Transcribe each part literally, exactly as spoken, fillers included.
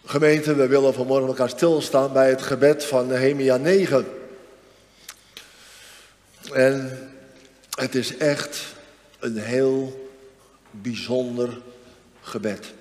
Gemeente, we willen vanmorgen elkaar stilstaan bij het gebed van Nehemia negen. En het is echt een heel bijzonder gebed.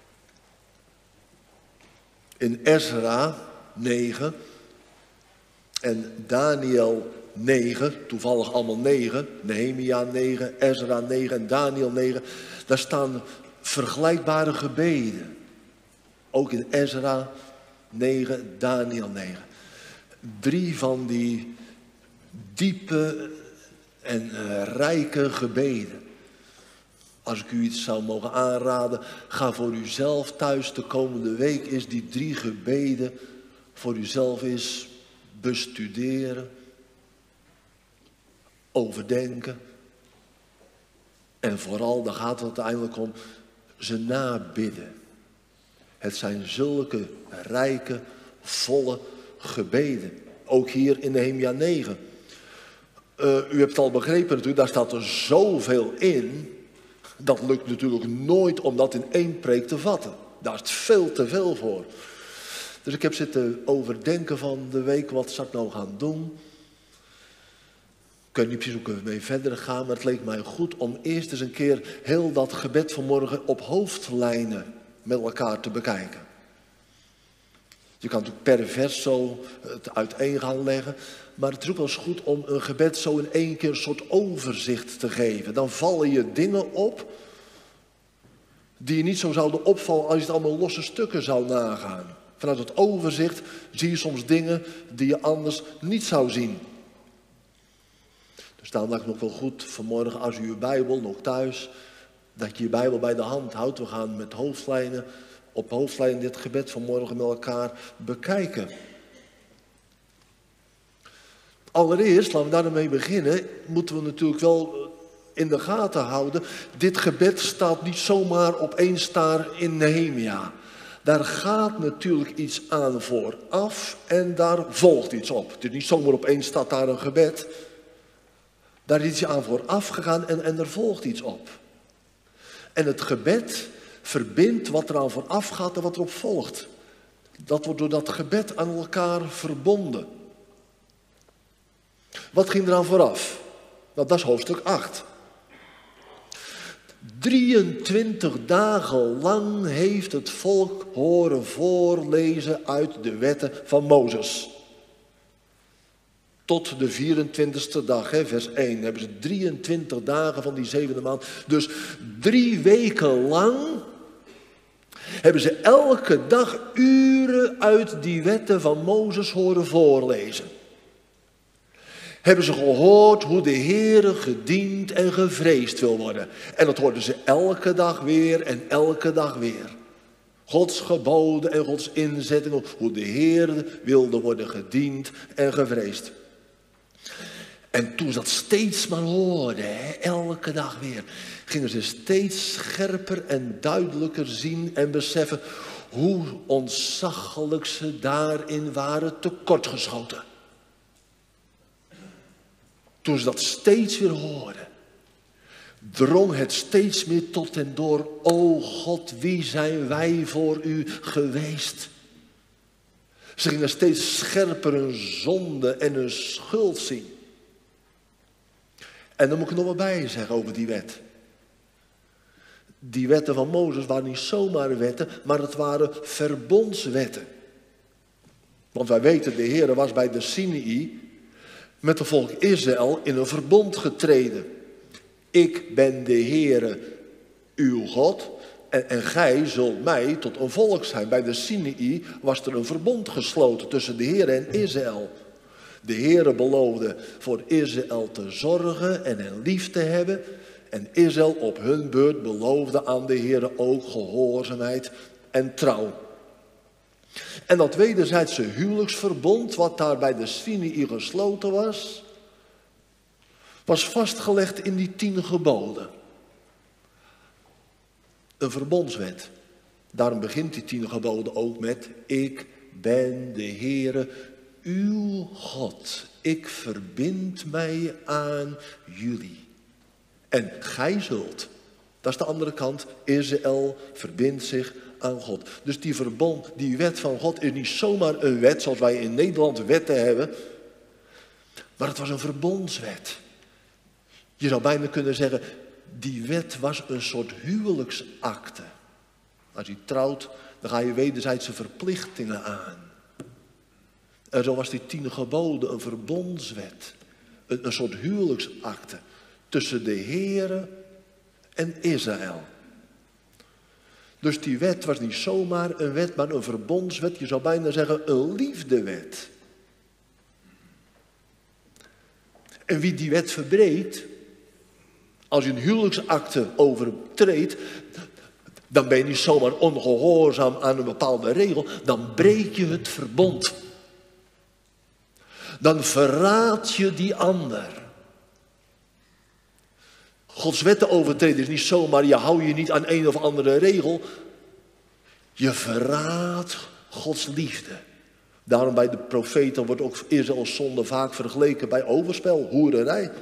In Ezra negen en Daniel negen, toevallig allemaal negen, Nehemia negen, Ezra negen en Daniel negen, daar staan vergelijkbare gebeden. Ook in Ezra negen, Daniel negen. Drie van die diepe en uh, rijke gebeden. Als ik u iets zou mogen aanraden, ga voor uzelf thuis de komende week eens die drie gebeden voor uzelf eens bestuderen, overdenken. En vooral, daar gaat het uiteindelijk om, ze nabidden. Het zijn zulke rijke, volle gebeden. Ook hier in Nehemia negen. Uh, u hebt het al begrepen natuurlijk, daar staat er zoveel in. Dat lukt natuurlijk nooit om dat in één preek te vatten. Daar is veel te veel voor. Dus ik heb zitten overdenken van de week, wat zou ik nou gaan doen? Ik weet niet precies hoe ik mee verder gaan, maar het leek mij goed om eerst eens een keer heel dat gebed vanmorgen op hoofdlijnen met elkaar te bekijken. Je kan natuurlijk per vers zo het uiteen gaan leggen. Maar het is ook wel eens goed om een gebed zo in één keer een soort overzicht te geven. Dan vallen je dingen op die je niet zo zouden opvallen als je het allemaal losse stukken zou nagaan. Vanuit het overzicht zie je soms dingen die je anders niet zou zien. Dus daarom lijkt het nog wel goed vanmorgen als u uw Bijbel nog thuis, dat je je Bijbel bij de hand houdt. We gaan met hoofdlijnen, op hoofdlijnen dit gebed vanmorgen met elkaar bekijken. Allereerst, laten we daarmee beginnen, moeten we natuurlijk wel in de gaten houden. Dit gebed staat niet zomaar opeens daar in Nehemia. Daar gaat natuurlijk iets aan vooraf en daar volgt iets op. Het is niet zomaar opeens staat daar een gebed. Daar is iets aan vooraf gegaan en, en er volgt iets op. En het gebed verbindt wat er aan vooraf gaat en wat erop volgt. Dat wordt door dat gebed aan elkaar verbonden. Wat ging er aan vooraf? Nou, dat is hoofdstuk acht. drieëntwintig dagen lang heeft het volk horen voorlezen uit de wetten van Mozes. Tot de vierentwintigste dag, hè, vers één, hebben ze drieëntwintig dagen van die zevende maand. Dus drie weken lang hebben ze elke dag uren uit die wetten van Mozes horen voorlezen. Hebben ze gehoord hoe de Heere gediend en gevreesd wil worden. En dat hoorden ze elke dag weer en elke dag weer. Gods geboden en Gods inzettingen, hoe de Heere wilde worden gediend en gevreesd. En toen ze dat steeds maar hoorden, hè, elke dag weer, gingen ze steeds scherper en duidelijker zien en beseffen hoe ontzaglijk ze daarin waren tekortgeschoten. Toen ze dat steeds weer hoorden, drong het steeds meer tot hen door. O God, wie zijn wij voor u geweest? Ze gingen steeds scherper hun zonde en hun schuld zien. En dan moet ik er nog wat bij zeggen over die wet. Die wetten van Mozes waren niet zomaar wetten, maar het waren verbondswetten. Want wij weten, de Heer was bij de Sinaï met het volk Israël in een verbond getreden. Ik ben de Heere, uw God, en, en gij zult mij tot een volk zijn. Bij de Sinaï was er een verbond gesloten tussen de Heere en Israël. De Heere beloofde voor Israël te zorgen en hen lief te hebben. En Israël op hun beurt beloofde aan de Heere ook gehoorzaamheid en trouw. En dat wederzijdse huwelijksverbond, wat daar bij de Sinaï gesloten was, was vastgelegd in die tien geboden. Een verbondswet. Daarom begint die tien geboden ook met: ik ben de Heere, uw God. Ik verbind mij aan jullie. En gij zult. Dat is de andere kant. Israël verbindt zich aan God. Dus die verbond, die wet van God is niet zomaar een wet zoals wij in Nederland wetten hebben. Maar het was een verbondswet. Je zou bijna kunnen zeggen, die wet was een soort huwelijksakte. Als je trouwt, dan ga je wederzijdse verplichtingen aan. En zo was die tien geboden een verbondswet. Een, een soort huwelijksakte tussen de Heere en Israël. Dus die wet was niet zomaar een wet, maar een verbondswet. Je zou bijna zeggen een liefdewet. En wie die wet verbreekt, als je een huwelijksakte overtreedt, dan ben je niet zomaar ongehoorzaam aan een bepaalde regel. Dan breek je het verbond. Dan verraad je die ander. Gods wetten overtreden is niet zomaar, je houdt je niet aan een of andere regel. Je verraadt Gods liefde. Daarom bij de profeten wordt ook Israëls zonde vaak vergeleken bij overspel, hoererij.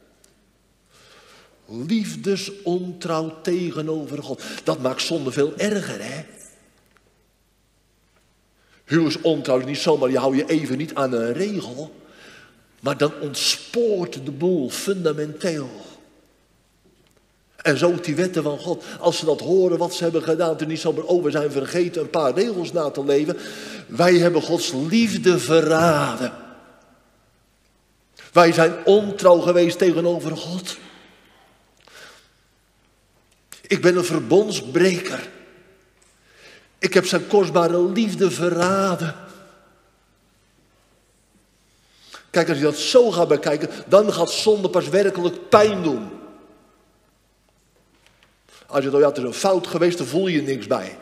Liefdesontrouw tegenover God. Dat maakt zonde veel erger, hè? Huwelijksontrouw is niet zomaar, je houdt je even niet aan een regel. Maar dan ontspoort de boel fundamenteel. En zo ook die wetten van God. Als ze dat horen wat ze hebben gedaan, er niet zomaar over zijn vergeten een paar regels na te leven. Wij hebben Gods liefde verraden. Wij zijn ontrouw geweest tegenover God. Ik ben een verbondsbreker. Ik heb zijn kostbare liefde verraden. Kijk, als je dat zo gaat bekijken, dan gaat zonde pas werkelijk pijn doen. Als je denkt, ja, het is een fout geweest, dan voel je niks bij.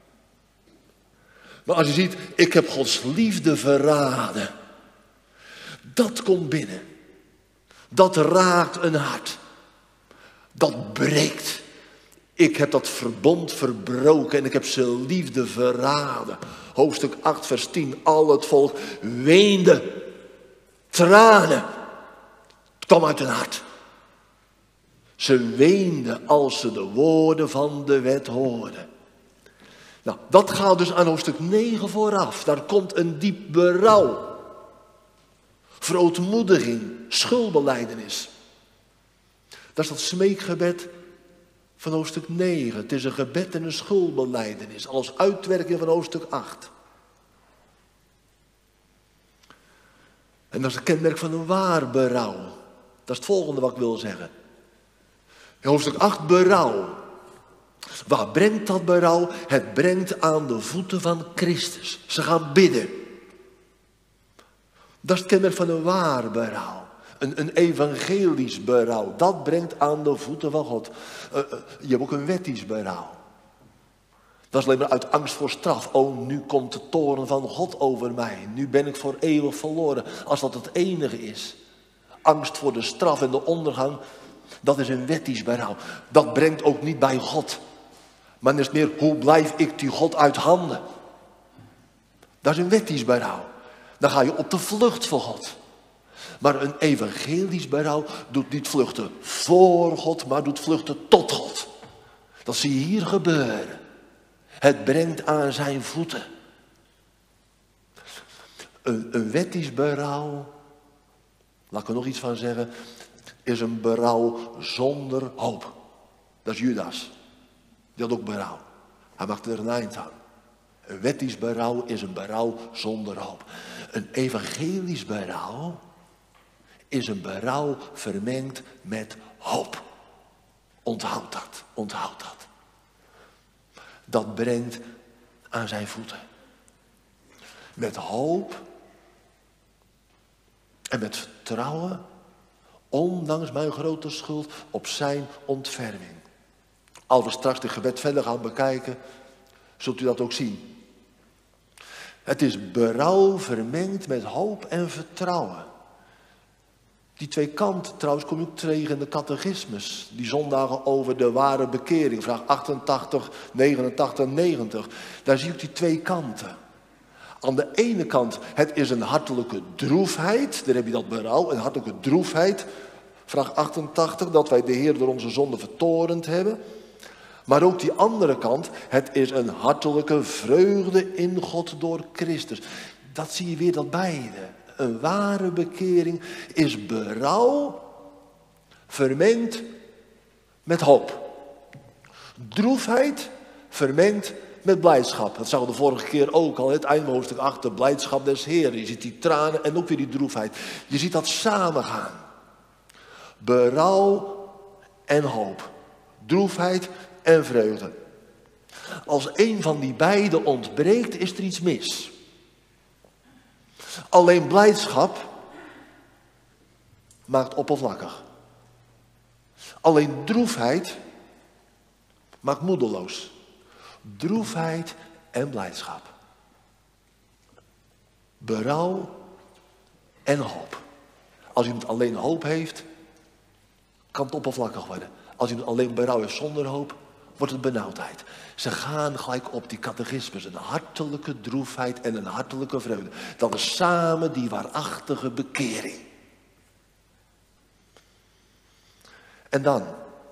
Maar als je ziet, ik heb Gods liefde verraden. Dat komt binnen. Dat raakt een hart. Dat breekt. Ik heb dat verbond verbroken en ik heb zijn liefde verraden. Hoofdstuk acht, vers tien. Al het volk weende. Tranen. Het kwam uit hun hart. Ze weenden als ze de woorden van de wet hoorden. Nou, dat gaat dus aan hoofdstuk negen vooraf. Daar komt een diep berouw. Verootmoediging, schuldbelijdenis. Dat is dat smeekgebed van hoofdstuk negen. Het is een gebed en een schuldbelijdenis. Als uitwerking van hoofdstuk acht. En dat is het kenmerk van een waar berouw. Dat is het volgende wat ik wil zeggen. In hoofdstuk acht berouw. Waar brengt dat berouw? Het brengt aan de voeten van Christus. Ze gaan bidden. Dat is het kenmerk van een waar berouw. Een, een evangelisch berouw. Dat brengt aan de voeten van God. Uh, uh, je hebt ook een wettisch berouw. Dat is alleen maar uit angst voor straf. Oh, nu komt de toorn van God over mij. Nu ben ik voor eeuwig verloren. Als dat het enige is. Angst voor de straf en de ondergang. Dat is een wettisch berouw. Dat brengt ook niet bij God. Maar het is meer, hoe blijf ik die God uit handen? Dat is een wettisch berouw. Dan ga je op de vlucht voor God. Maar een evangelisch berouw doet niet vluchten voor God, maar doet vluchten tot God. Dat zie je hier gebeuren. Het brengt aan zijn voeten. Een, een wettisch berouw, laat ik er nog iets van zeggen, is een berouw zonder hoop. Dat is Judas. Die had ook berouw. Hij maakte er een eind aan. Een wettisch berouw is een berouw zonder hoop. Een evangelisch berouw is een berouw vermengd met hoop. Onthoud dat, onthoud dat. Dat brengt aan zijn voeten. Met hoop en met vertrouwen, ondanks mijn grote schuld, op zijn ontferming. Als we straks het gebed verder gaan bekijken, zult u dat ook zien. Het is berouw vermengd met hoop en vertrouwen. Die twee kanten trouwens kom je ook tegen in de catechismus. Die zondagen over de ware bekering. Vraag achtentachtig, negenentachtig en negentig. Daar zie je die twee kanten. Aan de ene kant, het is een hartelijke droefheid. Daar heb je dat berouw, een hartelijke droefheid. Vraag achtentachtig, dat wij de Heer door onze zonde vertorend hebben. Maar ook die andere kant, het is een hartelijke vreugde in God door Christus. Dat zie je weer, dat beide. Een ware bekering is berouw vermengd met hoop. Droefheid vermengd met blijdschap. Dat zag we de vorige keer ook al, het einde hoofdstuk acht, de blijdschap des Heeren. Je ziet die tranen en ook weer die droefheid. Je ziet dat samengaan. Berouw en hoop. Droefheid en vreugde. Als een van die beiden ontbreekt, is er iets mis. Alleen blijdschap maakt oppervlakkig. Alleen droefheid maakt moedeloos. Droefheid en blijdschap. Berouw en hoop. Als iemand alleen hoop heeft, kan het oppervlakkig worden. Als iemand alleen berouw is zonder hoop, wordt het benauwdheid. Ze gaan gelijk op die catechismus. Een hartelijke droefheid en een hartelijke vreugde. Dat is samen die waarachtige bekering. En dan.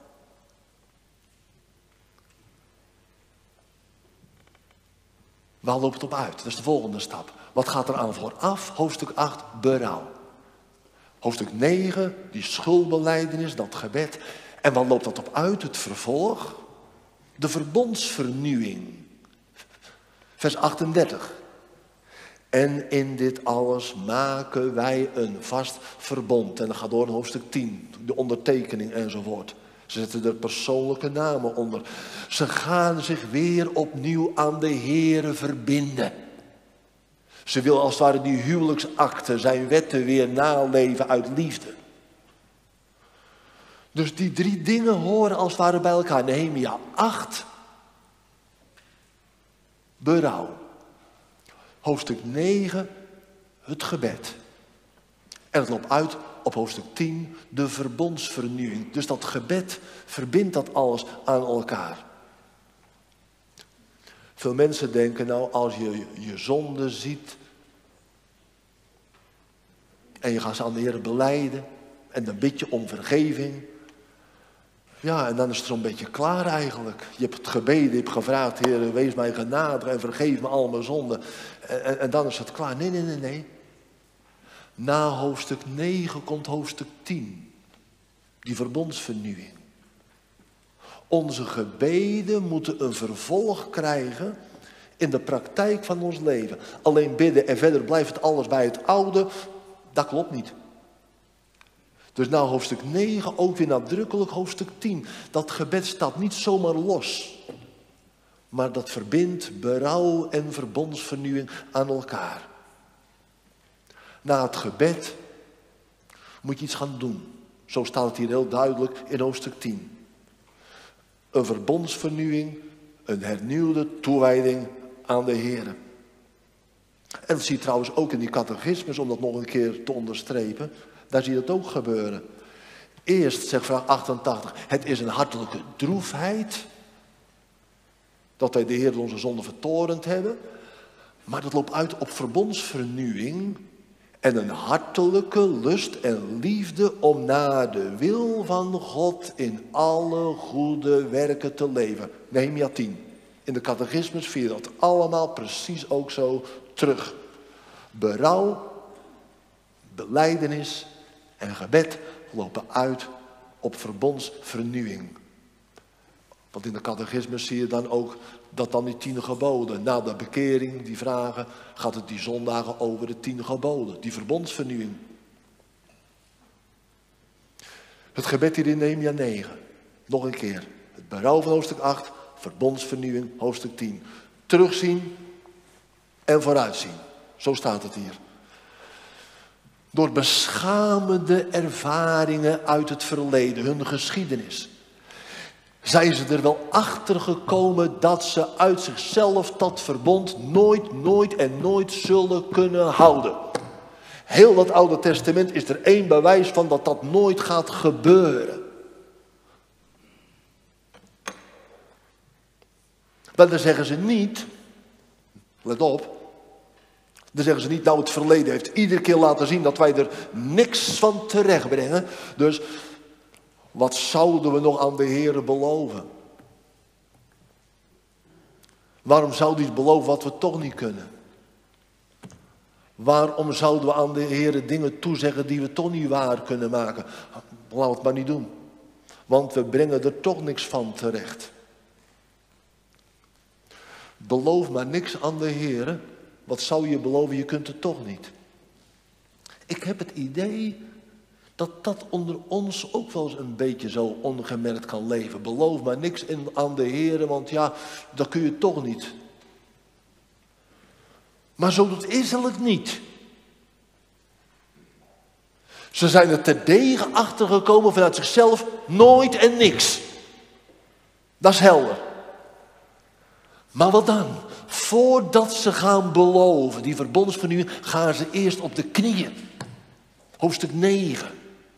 Waar loopt het op uit? Dat is de volgende stap. Wat gaat er aan vooraf? Hoofdstuk acht, berouw. Hoofdstuk negen, die schuldbelijdenis, dat gebed. En wat loopt dat op uit? Het vervolg. De verbondsvernieuwing. Vers achtendertig. En in dit alles maken wij een vast verbond. En dan gaat door in hoofdstuk tien. De ondertekening enzovoort. Ze zetten er persoonlijke namen onder. Ze gaan zich weer opnieuw aan de Heere verbinden. Ze wil als het ware die huwelijksakte, zijn wetten weer naleven uit liefde. Dus die drie dingen horen als het ware bij elkaar. Nehemia acht. Berouw. Hoofdstuk negen. Het gebed. En het loopt uit op hoofdstuk tien. De verbondsvernieuwing. Dus dat gebed verbindt dat alles aan elkaar. Veel mensen denken nou, als je je zonde ziet en je gaat ze aan de Heer belijden en dan bid je om vergeving. Ja, en dan is het zo'n beetje klaar eigenlijk. Je hebt het gebeden, je hebt gevraagd, Heer, wees mij genadig en vergeef me al mijn zonden. En, en, en dan is het klaar. Nee, nee, nee, nee. Na hoofdstuk negen komt hoofdstuk tien. Die verbondsvernieuwing. Onze gebeden moeten een vervolg krijgen in de praktijk van ons leven. Alleen bidden en verder blijft het alles bij het oude, dat klopt niet. Dus na hoofdstuk negen ook weer nadrukkelijk hoofdstuk tien. Dat gebed staat niet zomaar los. Maar dat verbindt berouw en verbondsvernieuwing aan elkaar. Na het gebed moet je iets gaan doen. Zo staat het hier heel duidelijk in hoofdstuk tien. Een verbondsvernieuwing, een hernieuwde toewijding aan de Heer. En dat zie je trouwens ook in die catechismus, om dat nog een keer te onderstrepen. Daar zie je dat ook gebeuren. Eerst, zegt vraag achtentachtig, het is een hartelijke droefheid. Dat wij de Heer onze zonde vertorend hebben. Maar dat loopt uit op verbondsvernieuwing. En een hartelijke lust en liefde om naar de wil van God in alle goede werken te leven. Nehemia tien. In de catechismus vind je dat allemaal precies ook zo terug. Berouw, belijdenis en gebed lopen uit op verbondsvernieuwing. Want in de catechismus zie je dan ook dat dan die tien geboden, na de bekering, die vragen, gaat het die zondagen over de tien geboden. Die verbondsvernieuwing. Het gebed hier in Nehemia negen. Nog een keer. Het berouw van hoofdstuk acht, verbondsvernieuwing, hoofdstuk tien. Terugzien en vooruitzien. Zo staat het hier. Door beschamende ervaringen uit het verleden, hun geschiedenis, zijn ze er wel achter gekomen dat ze uit zichzelf dat verbond nooit, nooit en nooit zullen kunnen houden. Heel dat Oude Testament is er één bewijs van dat dat nooit gaat gebeuren. Maar dan zeggen ze niet, let op, dan zeggen ze niet, nou het verleden heeft iedere keer laten zien dat wij er niks van terechtbrengen. Dus wat zouden we nog aan de Heere beloven? Waarom zou hij iets beloven wat we toch niet kunnen? Waarom zouden we aan de Heer dingen toezeggen die we toch niet waar kunnen maken? Laten we het maar niet doen. Want we brengen er toch niks van terecht. Beloof maar niks aan de Heer. Wat zou je beloven? Je kunt het toch niet. Ik heb het idee dat dat onder ons ook wel eens een beetje zo ongemerkt kan leven. Beloof maar niks in, aan de Heer, want ja, dat kun je toch niet. Maar zo doet Israël het niet. Ze zijn er terdege achter gekomen vanuit zichzelf, nooit en niks. Dat is helder. Maar wat dan? Voordat ze gaan beloven, die verbondsvernieuwing, gaan ze eerst op de knieën. Hoofdstuk negen.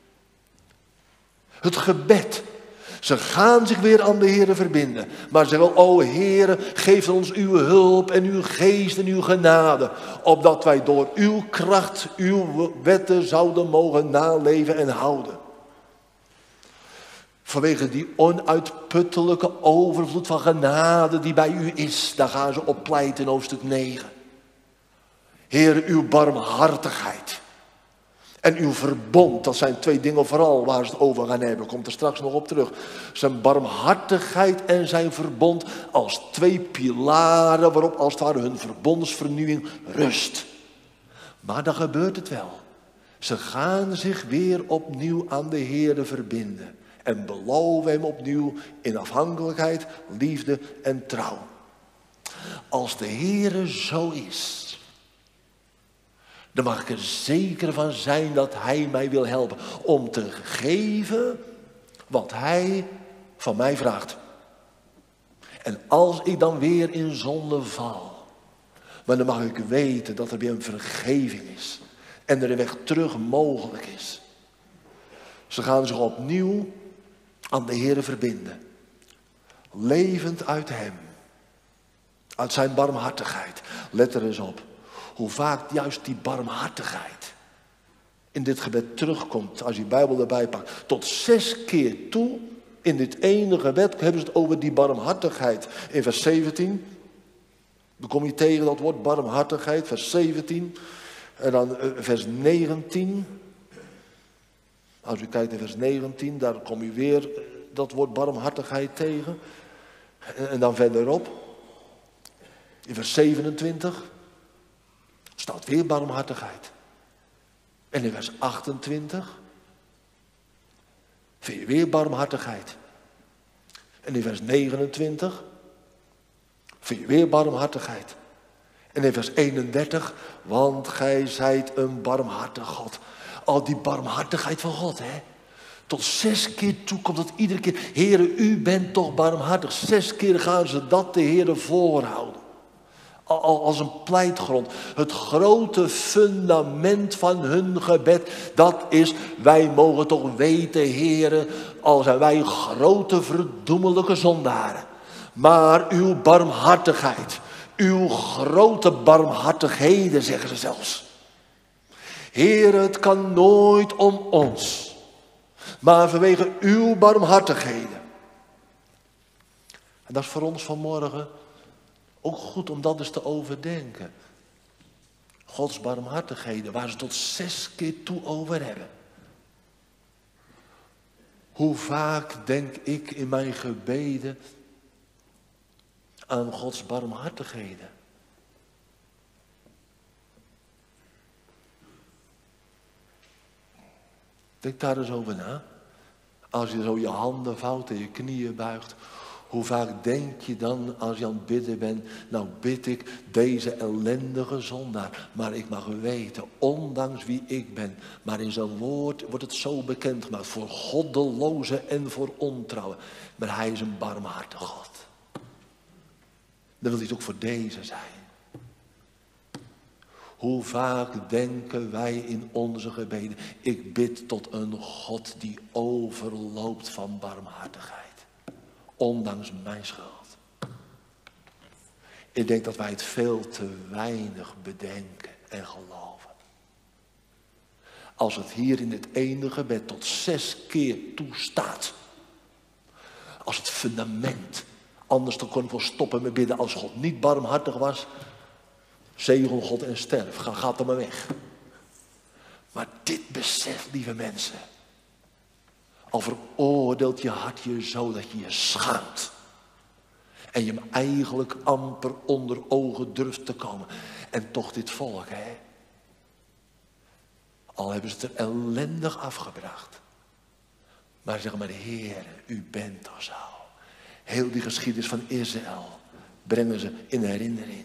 Het gebed. Ze gaan zich weer aan de Heere verbinden. Maar ze zeggen, o Heere, geef ons uw hulp en uw geest en uw genade. Opdat wij door uw kracht, uw wetten zouden mogen naleven en houden. Vanwege die onuitputtelijke overvloed van genade die bij u is. Daar gaan ze op pleiten in hoofdstuk negen. Heere, uw barmhartigheid. En uw verbond, dat zijn twee dingen vooral waar ze het over gaan hebben. Komt er straks nog op terug. Zijn barmhartigheid en zijn verbond als twee pilaren waarop als het ware hun verbondsvernieuwing rust. Maar dan gebeurt het wel. Ze gaan zich weer opnieuw aan de Heere verbinden. En beloven hem opnieuw in afhankelijkheid, liefde en trouw. Als de Heere zo is, dan mag ik er zeker van zijn dat hij mij wil helpen. Om te geven wat hij van mij vraagt. En als ik dan weer in zonde val. Maar dan mag ik weten dat er weer een vergeving is. En er een weg terug mogelijk is. Ze gaan zich opnieuw aan de Heere verbinden. Levend uit hem. Uit zijn barmhartigheid. Let er eens op. Hoe vaak juist die barmhartigheid in dit gebed terugkomt. Als je de Bijbel erbij pakt. Tot zes keer toe in dit ene gebed hebben ze het over die barmhartigheid. In vers zeventien. Dan kom je tegen dat woord barmhartigheid. Vers zeventien. En dan vers negentien. Als u kijkt in vers negentien. Daar kom je weer dat woord barmhartigheid tegen. En dan verderop. In vers zevenentwintig. Staat weer barmhartigheid. En in vers achtentwintig. Vind je weer barmhartigheid. En in vers negenentwintig. Vind je weer barmhartigheid. En in vers eenendertig. Want gij zijt een barmhartig God. Al die barmhartigheid van God, hè. Tot zes keer toe komt het iedere keer. Heere, u bent toch barmhartig. Zes keer gaan ze dat de Heere voorhouden. Als een pleitgrond. Het grote fundament van hun gebed. Dat is, wij mogen toch weten, Heere, al zijn wij grote verdoemelijke zondaren. Maar uw barmhartigheid. Uw grote barmhartigheden, zeggen ze zelfs. Heere, het kan nooit om ons. Maar vanwege uw barmhartigheden. En dat is voor ons vanmorgen ook goed om dat eens te overdenken. Gods barmhartigheden, waar ze tot zes keer toe over hebben. Hoe vaak denk ik in mijn gebeden aan Gods barmhartigheden? Denk daar eens over na. Als je zo je handen vouwt en je knieën buigt. Hoe vaak denk je dan als je aan het bidden bent. Nou bid ik deze ellendige zondaar. Maar ik mag weten, ondanks wie ik ben. Maar in zijn woord wordt het zo bekendgemaakt. Voor goddelozen en voor ontrouwen. Maar hij is een barmhartige God. Dan wil hij het ook voor deze zijn. Hoe vaak denken wij in onze gebeden. Ik bid tot een God die overloopt van barmhartigheid. Ondanks mijn schuld. Ik denk dat wij het veel te weinig bedenken en geloven. Als het hier in dit ene gebed tot zes keer toe staat. Als het fundament. Anders dan kon ik wel stoppen met bidden als God niet barmhartig was. Zegel God en sterf, ga, gaat er maar weg. Maar dit besef, lieve mensen. Al veroordeelt je hart je zo dat je je schaamt. En je hem eigenlijk amper onder ogen durft te komen. En toch dit volk, hè. Al hebben ze het er ellendig afgebracht. Maar zeg maar, Heer, u bent toch zo. Heel die geschiedenis van Israël brengen ze in herinnering.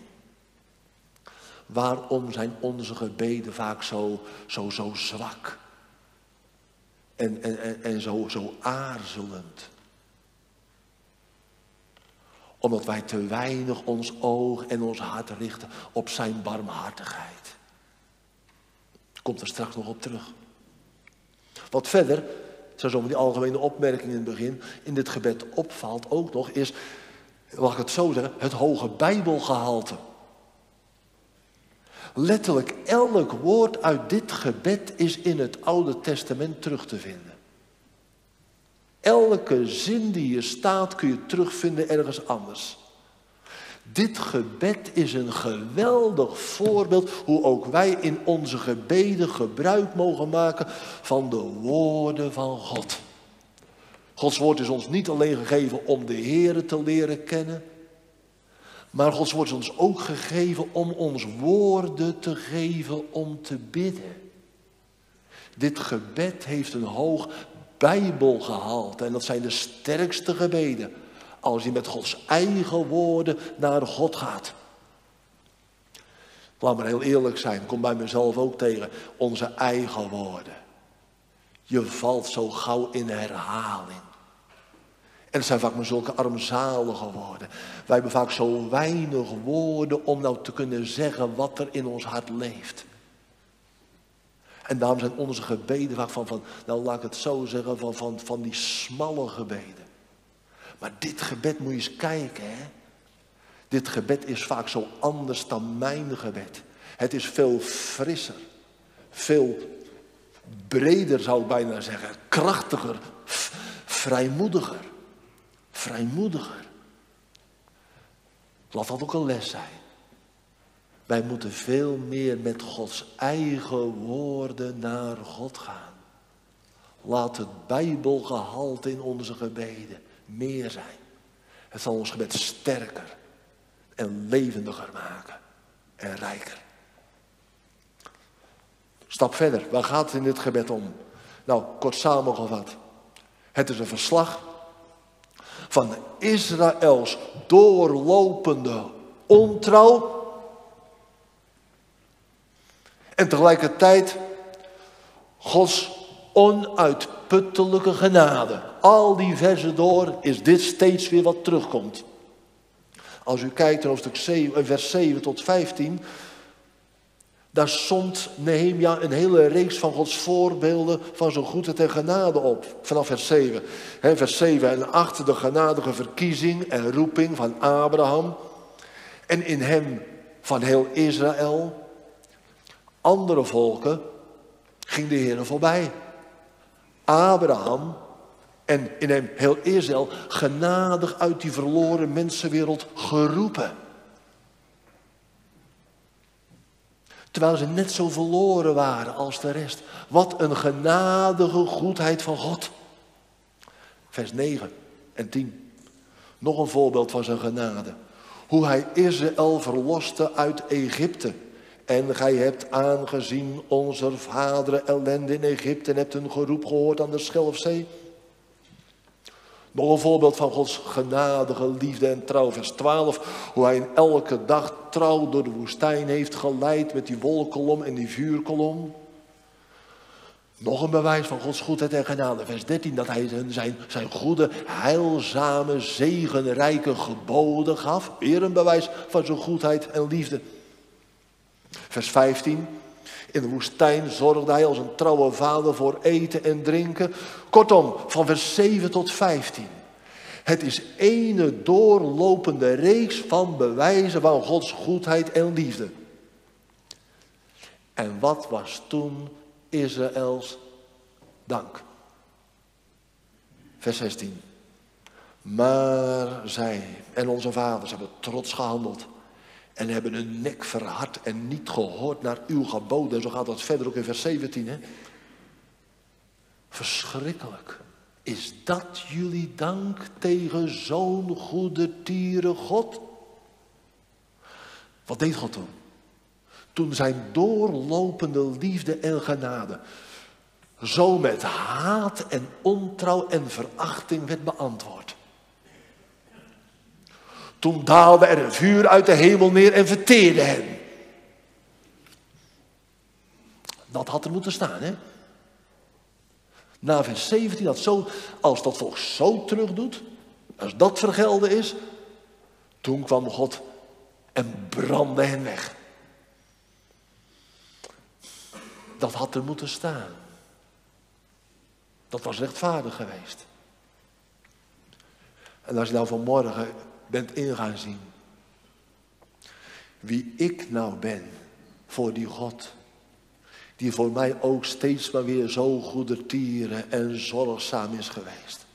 Waarom zijn onze gebeden vaak zo, zo, zo zwak? En, en, en, en zo, zo aarzelend? Omdat wij te weinig ons oog en ons hart richten op zijn barmhartigheid. Komt er straks nog op terug. Wat verder, zo zo met die algemene opmerking in het begin, in dit gebed opvalt ook nog, is, mag ik het zo zeggen, het hoge Bijbelgehalte. Letterlijk elk woord uit dit gebed is in het Oude Testament terug te vinden. Elke zin die hier staat kun je terugvinden ergens anders. Dit gebed is een geweldig voorbeeld hoe ook wij in onze gebeden gebruik mogen maken van de woorden van God. Gods woord is ons niet alleen gegeven om de Heere te leren kennen, maar Gods woord is ons ook gegeven om ons woorden te geven om te bidden. Dit gebed heeft een hoog Bijbelgehalte en dat zijn de sterkste gebeden. Als je met Gods eigen woorden naar God gaat. Laat maar heel eerlijk zijn, kom bij mezelf ook tegen. Onze eigen woorden. Je valt zo gauw in herhaling. En het zijn vaak maar zulke armzalige woorden. Wij hebben vaak zo weinig woorden om nou te kunnen zeggen wat er in ons hart leeft. En daarom zijn onze gebeden vaak van, van nou laat ik het zo zeggen, van, van, van die smalle gebeden. Maar dit gebed moet je eens kijken, hè. Dit gebed is vaak zo anders dan mijn gebed. Het is veel frisser. Veel breder zou ik bijna zeggen. Krachtiger. Vrijmoediger. Vrijmoediger. Laat dat ook een les zijn. Wij moeten veel meer met Gods eigen woorden naar God gaan. Laat het Bijbelgehalte in onze gebeden meer zijn. Het zal ons gebed sterker en levendiger maken en rijker. Stap verder, waar gaat het in dit gebed om? Nou, kort samengevat. Het is een verslag van Israëls doorlopende ontrouw. En tegelijkertijd Gods onuitputtelijke genade. Al die versen door is dit steeds weer wat terugkomt. Als u kijkt in hoofdstuk zeven, vers zeven tot vijftien. Daar somt Nehemia een hele reeks van Gods voorbeelden van zijn goedheid en genade op. Vanaf vers zeven. He, vers zeven en acht, de genadige verkiezing en roeping van Abraham. En in hem van heel Israël. Andere volken ging de Heer voorbij. Abraham en in hem heel Israël genadig uit die verloren mensenwereld geroepen. Terwijl ze net zo verloren waren als de rest. Wat een genadige goedheid van God. Vers negen en tien. Nog een voorbeeld van zijn genade. Hoe hij Israël verloste uit Egypte. En gij hebt aangezien onze vaderen ellende in Egypte en hebt hun geroep gehoord aan de Schelfzee. Nog een voorbeeld van Gods genadige liefde en trouw. Vers twaalf. Hoe hij in elke dag trouw door de woestijn heeft geleid met die wolkolom en die vuurkolom. Nog een bewijs van Gods goedheid en genade. Vers dertien. Dat hij zijn, zijn goede, heilzame, zegenrijke geboden gaf. Weer een bewijs van zijn goedheid en liefde. Vers vijftien. In de woestijn zorgde hij als een trouwe vader voor eten en drinken. Kortom, van vers zeven tot vijftien. Het is ene doorlopende reeks van bewijzen van Gods goedheid en liefde. En wat was toen Israëls dank? Vers zestien. Maar zij en onze vaders hebben trots gehandeld. En hebben hun nek verhard en niet gehoord naar uw geboden. En zo gaat dat verder ook in vers zeventien. Hè? Verschrikkelijk. Is dat jullie dank tegen zo'n goedertieren God? Wat deed God toen? Toen zijn doorlopende liefde en genade zo met haat en ontrouw en verachting werd beantwoord. Toen daalde er een vuur uit de hemel neer en verteerde hen. Dat had er moeten staan, hè? Na vers zeventien, dat zo, als dat volk zo terug doet, als dat vergelden is, toen kwam God en brandde hen weg. Dat had er moeten staan. Dat was rechtvaardig geweest. En als je nou vanmorgen bent in gaan zien wie ik nou ben voor die God, die voor mij ook steeds maar weer zo goedertieren en zorgzaam is geweest.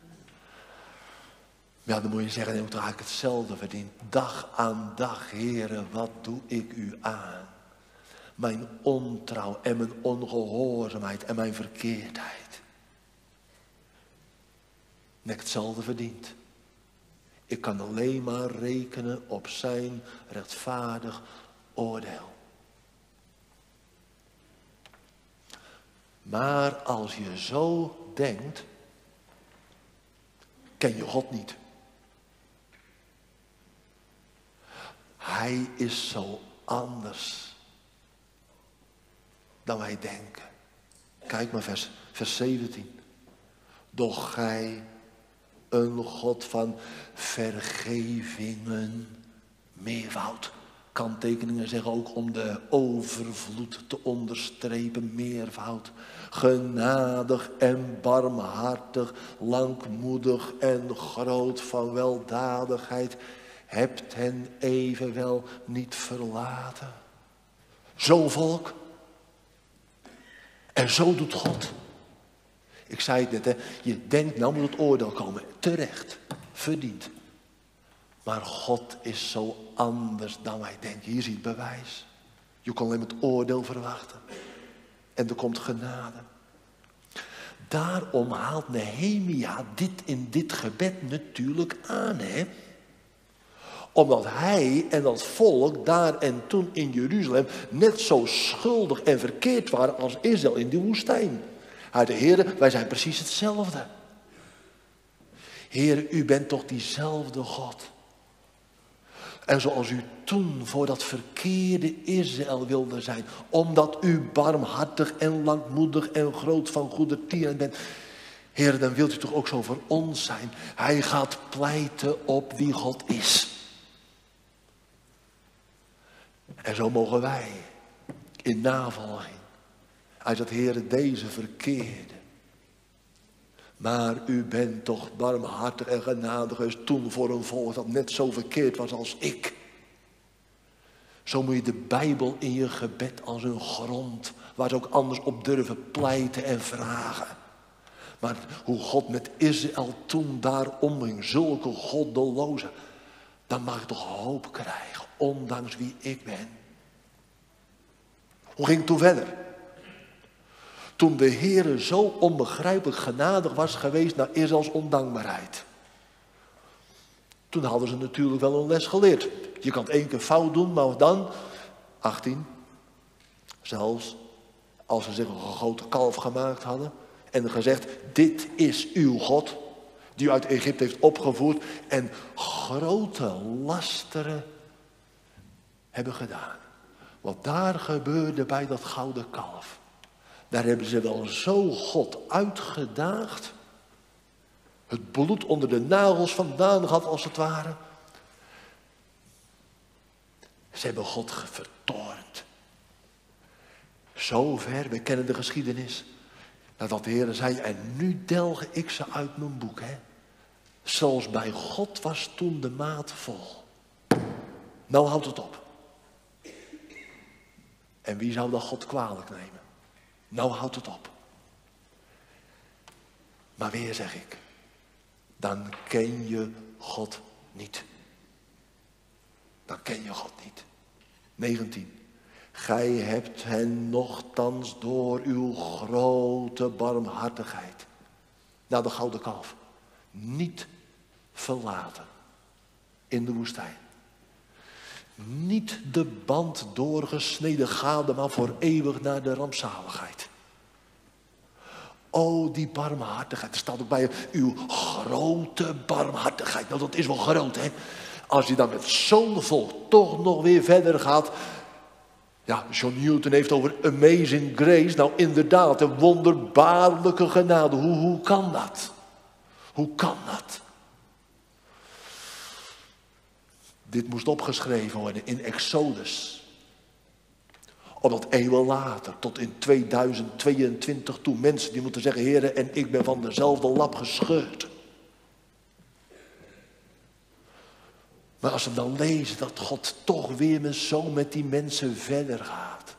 Ja, dan moet je zeggen, dan heb ik toch eigenlijk hetzelfde verdiend. Dag aan dag, Heere, wat doe ik u aan? Mijn ontrouw en mijn ongehoorzaamheid en mijn verkeerdheid. En ik hetzelfde verdiend. Ik kan alleen maar rekenen op zijn rechtvaardig oordeel. Maar als je zo denkt, ken je God niet. Hij is zo anders dan wij denken. Kijk maar vers, vers zeventien. Doch gij, een God van vergevingen, meervoud. Kanttekeningen zeggen ook om de overvloed te onderstrepen, meervoud. Genadig en barmhartig, langmoedig en groot van weldadigheid. Hebt hen evenwel niet verlaten. Zo'n volk. En zo doet God. Ik zei het net, hè. Je denkt, nou moet het oordeel komen. Terecht. Verdiend. Maar God is zo anders dan wij denken. Hier zie je het bewijs. Je kon alleen het oordeel verwachten. En er komt genade. Daarom haalt Nehemia dit in dit gebed natuurlijk aan, hè. Omdat hij en dat volk daar en toen in Jeruzalem net zo schuldig en verkeerd waren als Israël in die woestijn. Uit de Heere, wij zijn precies hetzelfde. Heere, u bent toch diezelfde God. En zoals u toen voor dat verkeerde Israël wilde zijn, omdat u barmhartig en langmoedig en groot van goedertieren bent. Heere, dan wilt u toch ook zo voor ons zijn. Hij gaat pleiten op wie God is. En zo mogen wij in navolging uit dat Heere deze verkeerde. Maar u bent toch barmhartig en genadig geweest toen voor een volk dat net zo verkeerd was als ik. Zo moet je de Bijbel in je gebed als een grond waar ze ook anders op durven pleiten en vragen. Maar hoe God met Israël toen daar omging, zulke goddelozen, dan mag ik toch hoop krijgen, ondanks wie ik ben. Hoe ging het toen verder? Toen de Heere zo onbegrijpelijk genadig was geweest naar Israëls ondankbaarheid. Toen hadden ze natuurlijk wel een les geleerd. Je kan het één keer fout doen, maar dan, achttien, zelfs als ze zich een gegoten kalf gemaakt hadden en gezegd, dit is uw God, die u uit Egypte heeft opgevoerd en grote lasteren hebben gedaan. Wat daar gebeurde bij dat gouden kalf. Daar hebben ze wel zo God uitgedaagd. Het bloed onder de nagels vandaan gehad als het ware. Ze hebben God vertoornd. Zover, we kennen de geschiedenis. Nadat de Heer zei, en nu delge ik ze uit mijn boek. Hè? Zoals bij God was toen de maat vol. Nou houdt het op. En wie zou dat God kwalijk nemen? Nou houdt het op. Maar weer zeg ik, dan ken je God niet. Dan ken je God niet. negentien. Gij hebt hen nochtans door uw grote barmhartigheid, naar de gouden kalf, niet verlaten in de woestijn. Niet de band doorgesneden gade, maar voor eeuwig naar de rampzaligheid. O, die barmhartigheid. Er staat ook bij je, uw grote barmhartigheid. Nou, dat is wel groot, hè. Als je dan met zo'n volk toch nog weer verder gaat. Ja, John Newton heeft over amazing grace. Nou, inderdaad, een wonderbaarlijke genade. Hoe, hoe kan dat? Hoe kan dat? Dit moest opgeschreven worden in Exodus. Omdat eeuwen later, tot in tweeduizend tweeëntwintig toe, mensen die moeten zeggen, Heere, en ik ben van dezelfde lap gescheurd. Maar als we dan lezen dat God toch weer met zo met die mensen verder gaat.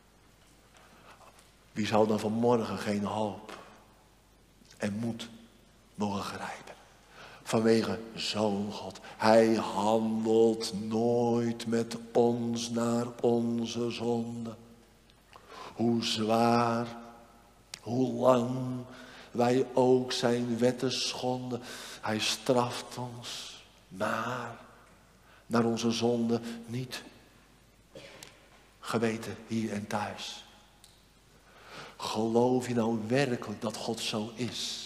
Wie zou dan vanmorgen geen hoop en moed mogen grijpen? Vanwege zo'n God. Hij handelt nooit met ons naar onze zonde. Hoe zwaar, hoe lang wij ook zijn wetten schonden. Hij straft ons, maar naar onze zonde niet. Geweten hier en thuis. Geloof je nou werkelijk dat God zo is?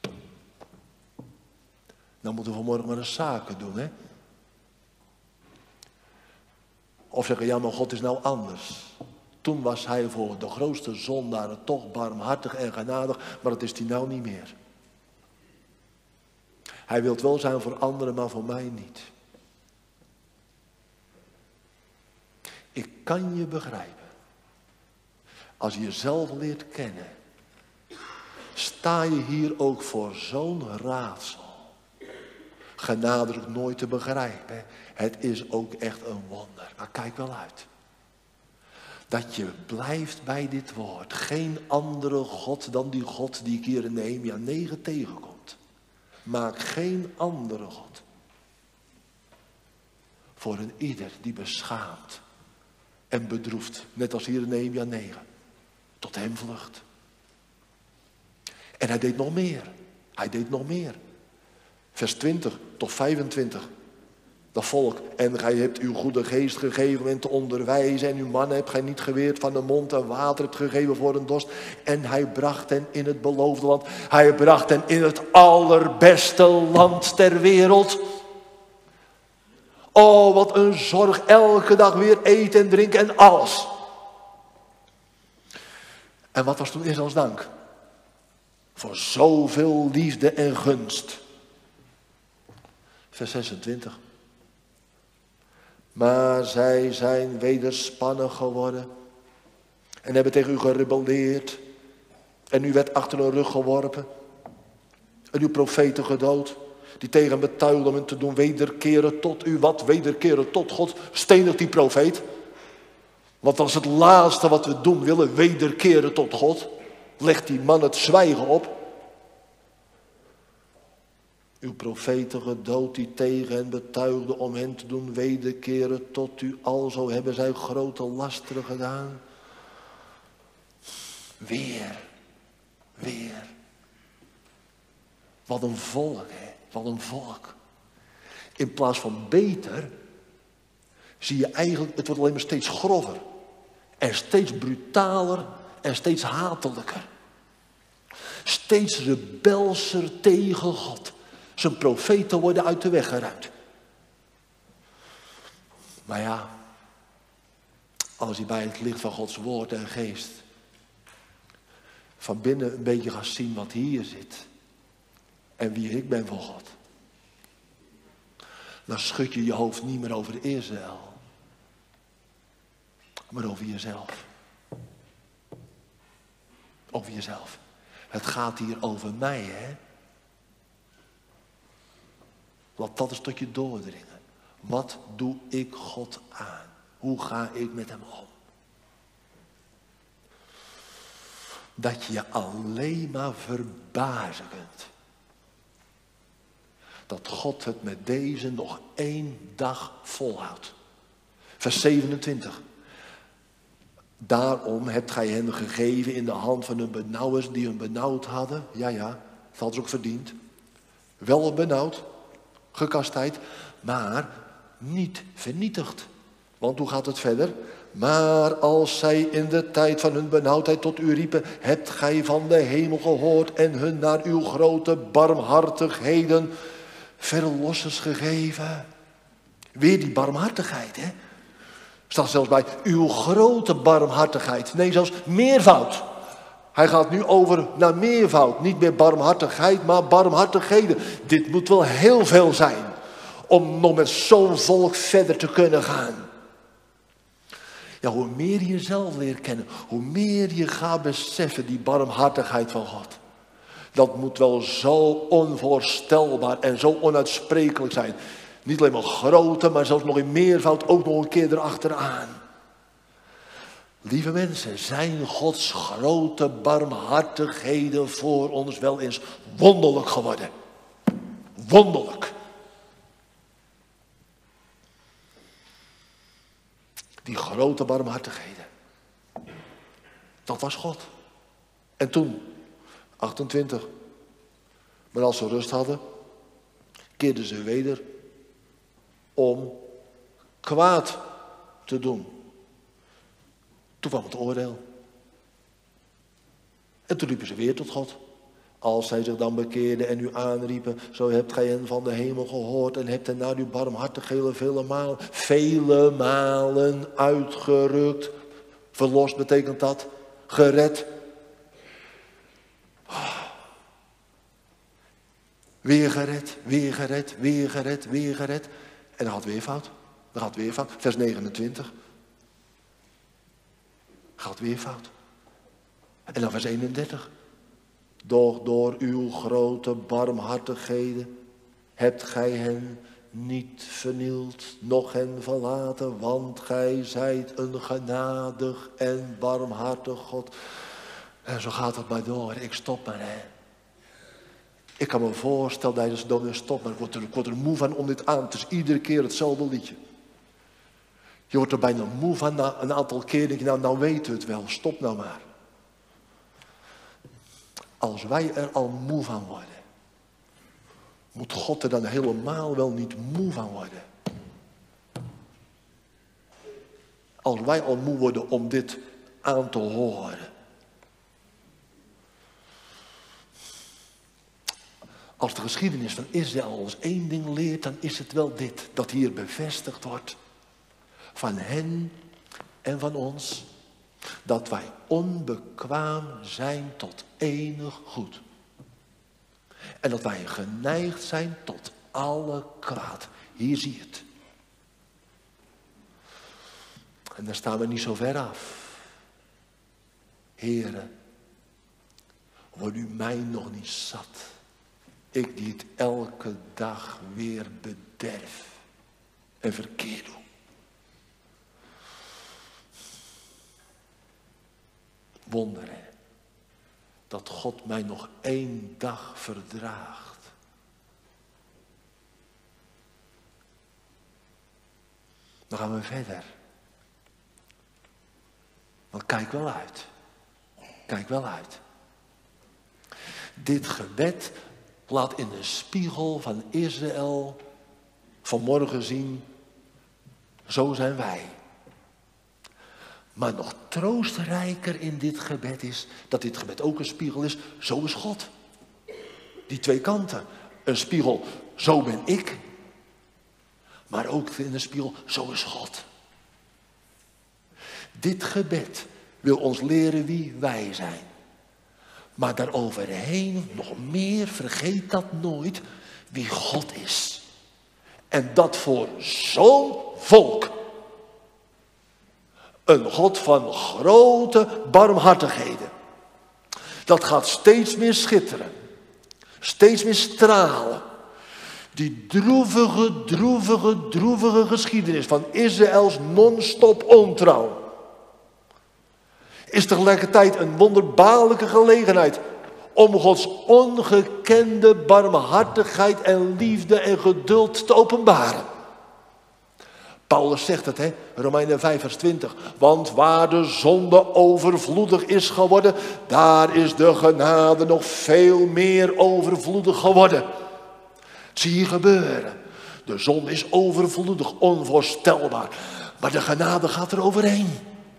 Dan moeten we vanmorgen maar eens zaken doen, hè? Of zeggen, ja, maar God is nou anders. Toen was hij voor de grootste zondaren toch barmhartig en genadig, maar dat is hij nou niet meer. Hij wil wel zijn voor anderen, maar voor mij niet. Ik kan je begrijpen. Als je jezelf leert kennen, sta je hier ook voor zo'n raadsel. Genadelijk nooit te begrijpen. Het is ook echt een wonder. Maar kijk wel uit. Dat je blijft bij dit woord. Geen andere God dan die God die ik hier in Nehemia negen tegenkomt. Maak geen andere God. Voor een ieder die beschaamt en bedroefd. Net als hier in Nehemia negen. Tot hem vlucht. En hij deed nog meer. Hij deed nog meer. Vers twintig tot vijfentwintig. Dat volk. En gij hebt uw goede geest gegeven om hen te onderwijzen. En uw mannen hebt gij niet geweerd van de mond en water hebt gegeven voor een dorst. En hij bracht hen in het beloofde land. Hij bracht hen in het allerbeste land ter wereld. Oh, wat een zorg. Elke dag weer eten en drinken en alles. En wat was toen Israëls dank? Voor zoveel liefde en gunst. Vers zesentwintig. Maar zij zijn wederspannig geworden. En hebben tegen u gerebelleerd. En u werd achter hun rug geworpen. En uw profeten gedood. Die tegen hem betuigden om hen te doen wederkeren tot u. Wat? Wederkeren tot God. Stenig die profeet. Want dat is het laatste wat we doen willen. Wederkeren tot God. Legt die man het zwijgen op. Uw profeten gedood die tegen hen betuigden om hen te doen wederkeren tot u. Alzo hebben zij grote lasteren gedaan. Weer. Weer. Wat een volk, hè. Wat een volk. In plaats van beter, zie je eigenlijk, het wordt alleen maar steeds grover. En steeds brutaler en steeds hatelijker. Steeds rebelser tegen God. Zijn profeten worden uit de weg geruimd. Maar ja, als je bij het licht van Gods woord en geest van binnen een beetje gaat zien wat hier zit en wie ik ben voor God, dan schud je je hoofd niet meer over Israël, maar over jezelf. Over jezelf. Het gaat hier over mij, hè? Laat dat eens tot je doordringen. Wat doe ik God aan? Hoe ga ik met hem om? Dat je je alleen maar verbazen kunt. dat God het met deze nog één dag volhoudt. Vers zevenentwintig. Daarom hebt gij hen gegeven in de hand van hun benauwers die hun benauwd hadden. Ja, ja, dat hadden ze ook verdiend. Wel benauwd, gekastijd, maar niet vernietigd. Want hoe gaat het verder? Maar als zij in de tijd van hun benauwdheid tot u riepen, hebt gij van de hemel gehoord en hun naar uw grote barmhartigheden verlossers gegeven. Weer die barmhartigheid, hè? Staat zelfs bij uw grote barmhartigheid. Nee, zelfs meervoud. Hij gaat nu over naar meervoud. Niet meer barmhartigheid, maar barmhartigheden. Dit moet wel heel veel zijn om nog met zo'n volk verder te kunnen gaan. Ja, hoe meer je jezelf leert kennen, hoe meer je gaat beseffen die barmhartigheid van God. Dat moet wel zo onvoorstelbaar en zo onuitsprekelijk zijn. Niet alleen maar grote, maar zelfs nog in meervoud ook nog een keer erachteraan. Lieve mensen, zijn Gods grote barmhartigheden voor ons wel eens wonderlijk geworden. Wonderlijk. Die grote barmhartigheden. Dat was God. En toen, achtentwintig. Maar als ze rust hadden, keerden ze weder om kwaad te doen. Toen kwam het oordeel. En toen liepen ze weer tot God. Als zij zich dan bekeerden en u aanriepen, zo hebt gij hen van de hemel gehoord en hebt hen naar uw barmhartigheden vele malen, vele malen uitgerukt. Verlost betekent dat. Gered. Weer gered, weer gered, weer gered, weer gered. En dan gaat weer fout. Dan gaat weer fout. Vers negenentwintig. Gaat weer fout. En dan vers eenendertig. Doch door uw grote barmhartigheden hebt gij hen niet vernield, noch hen verlaten, want gij zijt een genadig en barmhartig God. En zo gaat het maar door. Ik stop maar, hè. Ik kan me voorstellen dat je dan stop, maar ik word, er, ik word er moe van om dit aan. Het is iedere keer hetzelfde liedje. Je wordt er bijna moe van na een aantal keer. Denk je, nou, nou weten we het wel. Stop nou maar. Als wij er al moe van worden, moet God er dan helemaal wel niet moe van worden. Als wij al moe worden om dit aan te horen. Als de geschiedenis van Israël ons één ding leert, dan is het wel dit. Dat hier bevestigd wordt van hen en van ons. Dat wij onbekwaam zijn tot enig goed. En dat wij geneigd zijn tot alle kwaad. Hier zie je het. En daar staan we niet zo ver af. Here, wordt u mij nog niet zat. Ik die het elke dag weer bederf en verkeerd doe. Wonderen. Dat God mij nog één dag verdraagt. Dan gaan we verder. Want kijk wel uit. Kijk wel uit. Dit gebed laat in de spiegel van Israël vanmorgen zien. Zo zijn wij. Maar nog troostrijker in dit gebed is dat dit gebed ook een spiegel is. Zo is God. Die twee kanten. Een spiegel, zo ben ik. Maar ook in de spiegel, zo is God. Dit gebed wil ons leren wie wij zijn. Maar daaroverheen nog meer, vergeet dat nooit, wie God is. En dat voor zo'n volk. Een God van grote barmhartigheden. Dat gaat steeds meer schitteren. Steeds meer stralen. Die droevige, droevige, droevige geschiedenis van Israëls non-stop ontrouw. Is tegelijkertijd een wonderbaarlijke gelegenheid om Gods ongekende barmhartigheid en liefde en geduld te openbaren. Paulus zegt het, hè? Romeinen vijf vers twintig. Want waar de zonde overvloedig is geworden, daar is de genade nog veel meer overvloedig geworden. Zie je gebeuren. De zonde is overvloedig, onvoorstelbaar. Maar de genade gaat er overheen.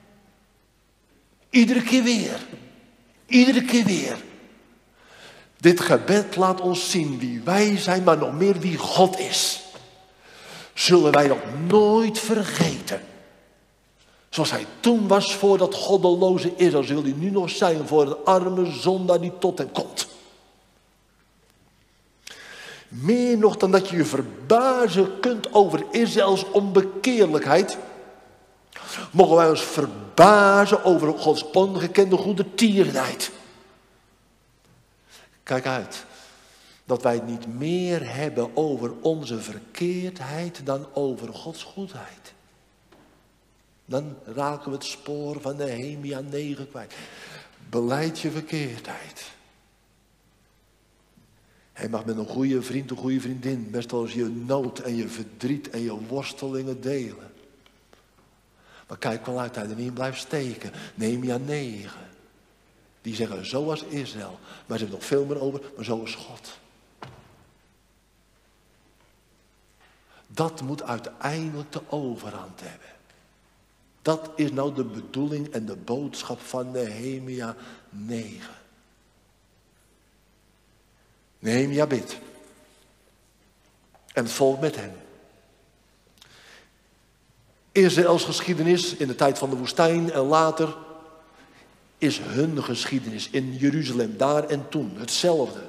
Iedere keer weer. Iedere keer weer. Dit gebed laat ons zien wie wij zijn, maar nog meer wie God is. Zullen wij dat nooit vergeten. Zoals hij toen was voor dat goddeloze Israël, zal hij nu nog zijn voor een arme zondaar die tot hem komt. Meer nog dan dat je je verbazen kunt over Israëls onbekeerlijkheid, mogen wij ons verbazen over Gods ongekende goedertierenheid. Kijk uit, dat wij het niet meer hebben over onze verkeerdheid dan over Gods goedheid. Dan raken we het spoor van Nehemia negen kwijt. Belijd je verkeerdheid. Hij mag met een goede vriend, een goede vriendin best wel eens je nood en je verdriet en je worstelingen delen. Maar kijk wel uit dat hij er niet in blijft steken. Nehemia negen. Die zeggen zo was Israël. Maar ze hebben nog veel meer over, maar zo is God. Dat moet uiteindelijk de overhand hebben. Dat is nou de bedoeling en de boodschap van Nehemia negen. Nehemia bidt. En het volk met hem. Israëls geschiedenis in de tijd van de woestijn en later is hun geschiedenis in Jeruzalem, daar en toen, hetzelfde.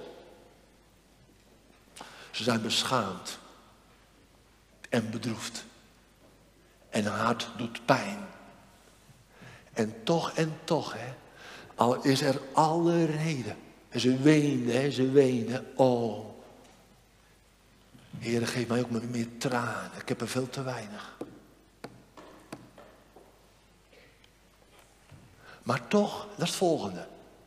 Ze zijn beschaamd en bedroefd. En hun hart doet pijn. En toch en toch, hè, al is er alle reden. En ze weenden, hè, ze weenden. Oh, Heere, geef mij ook maar meer tranen. Ik heb er veel te weinig. Maar toch, dat is het volgende.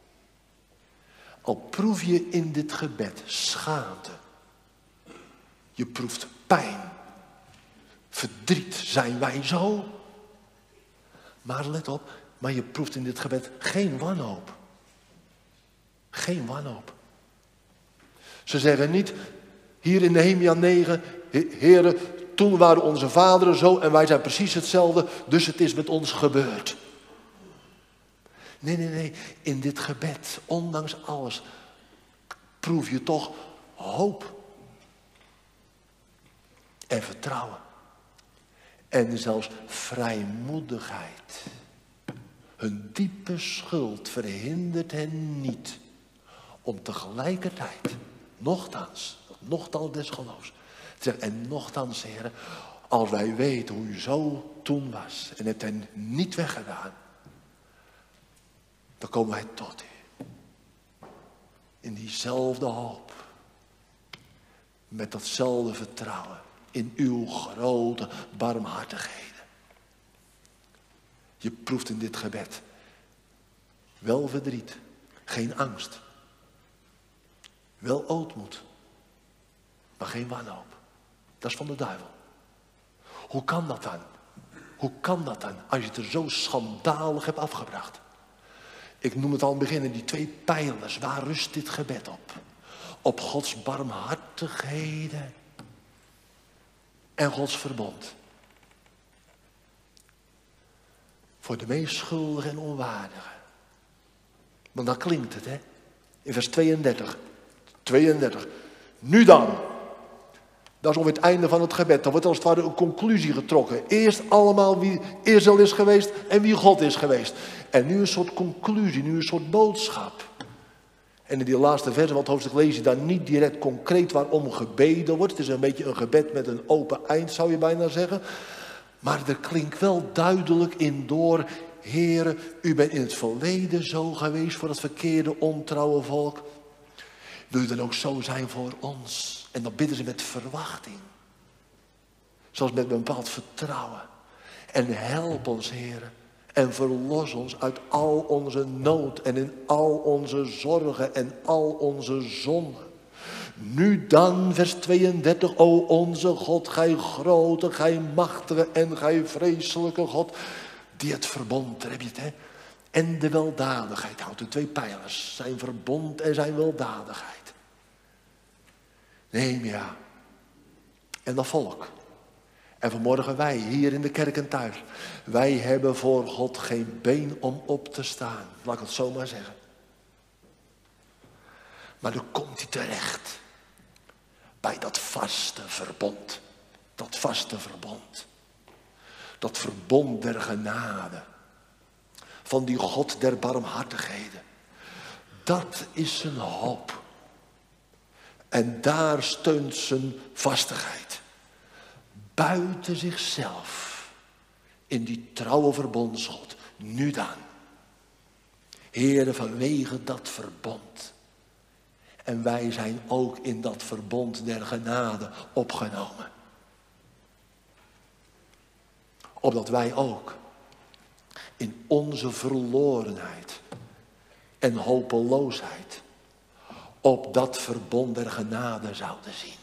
Al proef je in dit gebed schaamte. Je proeft pijn. Verdriet, zijn wij zo? Maar let op, maar je proeft in dit gebed geen wanhoop. Geen wanhoop. Ze zeggen niet, hier in Nehemia negen, Heere, toen waren onze vaderen zo en wij zijn precies hetzelfde, dus het is met ons gebeurd. Nee, nee, nee, in dit gebed, ondanks alles, proef je toch hoop. En vertrouwen. En zelfs vrijmoedigheid. Hun diepe schuld verhindert hen niet om tegelijkertijd, nochtans, nochtans des geloofs, te zeggen, en nochtans, Heer, als wij weten hoe u zo toen was en hebt hen niet weggedaan, dan komen wij tot u. In diezelfde hoop. Met datzelfde vertrouwen. In uw grote barmhartigheden. Je proeft in dit gebed. Wel verdriet. Geen angst. Wel ootmoed. Maar geen wanhoop. Dat is van de duivel. Hoe kan dat dan? Hoe kan dat dan? Als je het er zo schandalig hebt afgebracht. Ik noem het al in het begin, die twee pijlers. Waar rust dit gebed op? Op Gods barmhartigheden. En Gods verbond. Voor de meest schuldige en onwaardige. Want dan klinkt het, hè. In vers tweeëndertig. tweeëndertig. Nu dan. Dat is ongeveer het einde van het gebed. Dan wordt als het ware een conclusie getrokken. Eerst allemaal wie Israël is geweest en wie God is geweest. En nu een soort conclusie, nu een soort boodschap. En in die laatste verse van het hoofdstuk lees je daar niet direct concreet waarom gebeden wordt. Het is een beetje een gebed met een open eind, zou je bijna zeggen. Maar er klinkt wel duidelijk in door, Heere, u bent in het verleden zo geweest voor dat verkeerde, ontrouwe volk. Wil u dan ook zo zijn voor ons? En dan bidden ze met verwachting. Zoals met een bepaald vertrouwen. En help ons, Heere. En verlos ons uit al onze nood en in al onze zorgen en al onze zonden. Nu dan, vers tweeëndertig, o onze God, gij grote, gij machtige en gij vreselijke God, die het verbond, daar heb je het, hè, en de weldadigheid houdt. De twee pijlers, zijn verbond en zijn weldadigheid. Nehemia en dat volk. En vanmorgen wij, hier in de kerk en thuis. Wij hebben voor God geen been om op te staan. Laat ik het zo maar zeggen. Maar dan komt hij terecht. Bij dat vaste verbond. Dat vaste verbond. Dat verbond der genade. Van die God der barmhartigheden. Dat is zijn hoop. En daar steunt zijn vastigheid. Buiten zichzelf. In die trouwe verbondsgod. Nu dan. Heere, vanwege dat verbond. En wij zijn ook in dat verbond der genade opgenomen. Opdat wij ook in onze verlorenheid en hopeloosheid op dat verbond der genade zouden zien.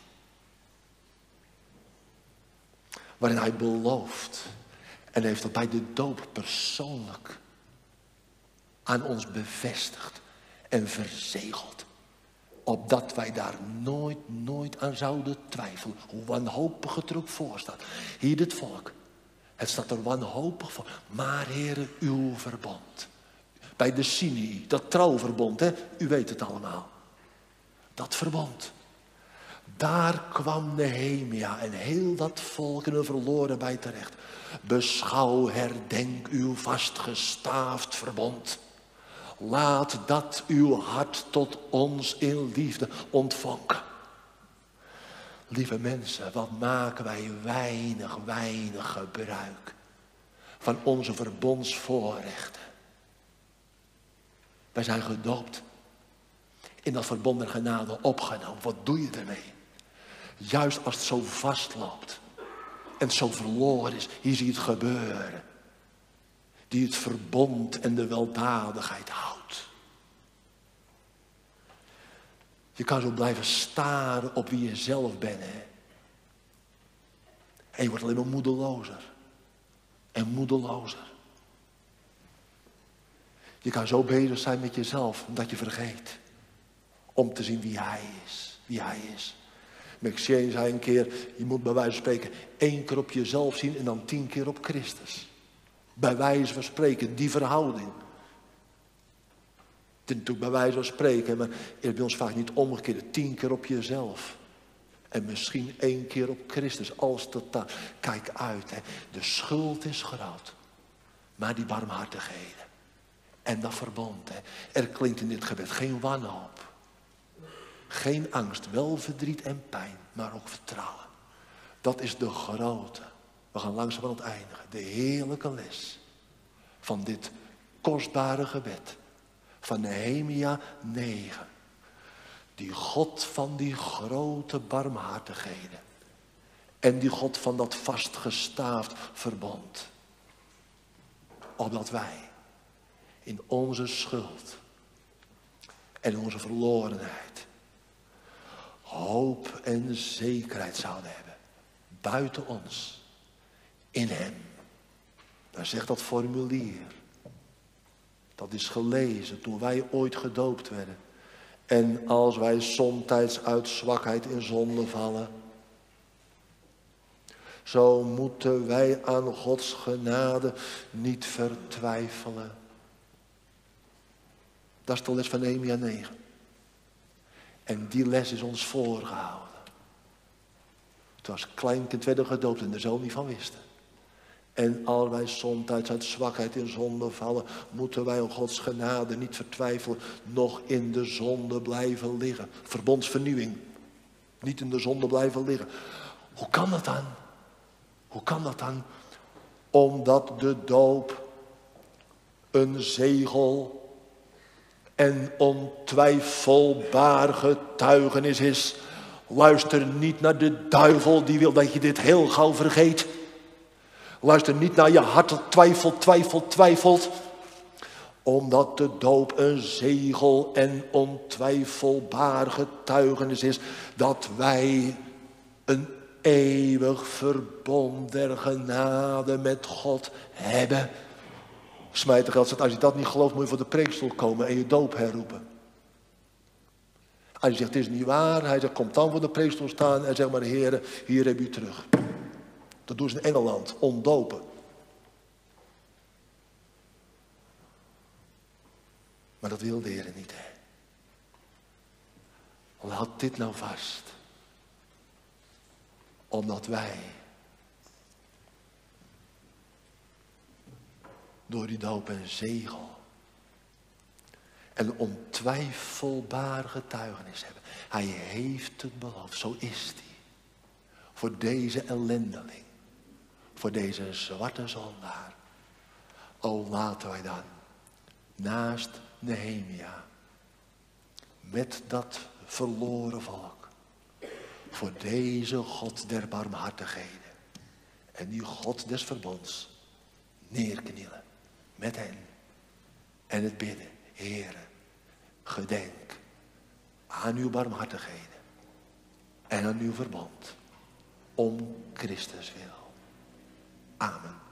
Waarin hij belooft en heeft dat bij de doop persoonlijk aan ons bevestigd en verzegeld. Opdat wij daar nooit, nooit aan zouden twijfelen. Hoe wanhopig het er ook voor staat. Hier dit volk. Het staat er wanhopig voor. Maar Heere, uw verbond. Bij de Sinai, dat trouwverbond, hè? U weet het allemaal. Dat verbond. Daar kwam Nehemia en heel dat volk in een verloren bij terecht. Beschouw, herdenk uw vastgestaafd verbond. Laat dat uw hart tot ons in liefde ontvonken. Lieve mensen, wat maken wij weinig, weinig gebruik van onze verbondsvoorrechten. Wij zijn gedoopt. In dat verbond der genade opgenomen. Wat doe je ermee? Juist als het zo vastloopt. En zo verloren is. Hier zie je het gebeuren. Die het verbond en de weldadigheid houdt. Je kan zo blijven staren op wie je zelf bent. Hè? En je wordt alleen maar moedelozer. En moedelozer. Je kan zo bezig zijn met jezelf. Dat je vergeet. Om te zien wie hij is. Wie hij is. McShane zei een keer. Je moet bij wijze van spreken één keer op jezelf zien. En dan tien keer op Christus. Bij wijze van spreken, die verhouding. Het is natuurlijk bij wijze van spreken, maar het is bij ons vaak niet omgekeerd. Tien keer op jezelf. En misschien één keer op Christus, als totaal. Kijk uit, hè. De schuld is groot. Maar die barmhartigheden. En dat verbond, hè. Er klinkt in dit gebed geen wanhoop. Geen angst, wel verdriet en pijn, maar ook vertrouwen. Dat is de grote. We gaan langzaam aan het eindigen. De heerlijke les van dit kostbare gebed. Van Nehemia negen. Die God van die grote barmhartigheden. En die God van dat vastgestaafd verbond. Opdat wij in onze schuld en in onze verlorenheid hoop en zekerheid zouden hebben. Buiten ons. In hem. Daar zegt dat formulier. Dat is gelezen toen wij ooit gedoopt werden. En als wij somtijds uit zwakheid in zonde vallen. Zo moeten wij aan Gods genade niet vertwijfelen. Dat is de les van Nehemia negen. En die les is ons voorgehouden. Toen als kleinkind werden gedoopt en er zo niet van wisten. En als wij somtijds uit zwakheid in zonde vallen, moeten wij om Gods genade niet vertwijfelen, nog in de zonde blijven liggen. Verbondsvernieuwing. Niet in de zonde blijven liggen. Hoe kan dat dan? Hoe kan dat dan? Omdat de doop een zegel en ontwijfelbaar getuigenis is. Luister niet naar de duivel die wil dat je dit heel gauw vergeet. Luister niet naar je hart dat twijfelt, twijfelt, twijfelt. Omdat de doop een zegel en ontwijfelbaar getuigenis is dat wij een eeuwig verbond der genade met God hebben. Smijter zegt, als je dat niet gelooft, moet je voor de preekstoel komen en je doop herroepen. Als je zegt, het is niet waar, hij zegt, kom dan voor de preekstoel staan en zeg maar, heren, hier heb je terug. Dat doen ze in Engeland, ondopen. Maar dat wil de Heer niet, hè. Laat dit nou vast. Omdat wij door die doop een zegel en een ontwijfelbaar getuigenis hebben. Hij heeft het beloofd, zo is hij. Voor deze ellendeling, voor deze zwarte zondaar. O, laten wij dan naast Nehemia met dat verloren volk voor deze God der barmhartigheden en die God des verbonds neerknielen met hen en het bidden, Heere, gedenk aan uw barmhartigheden en aan uw verbond om Christus wil. Amen.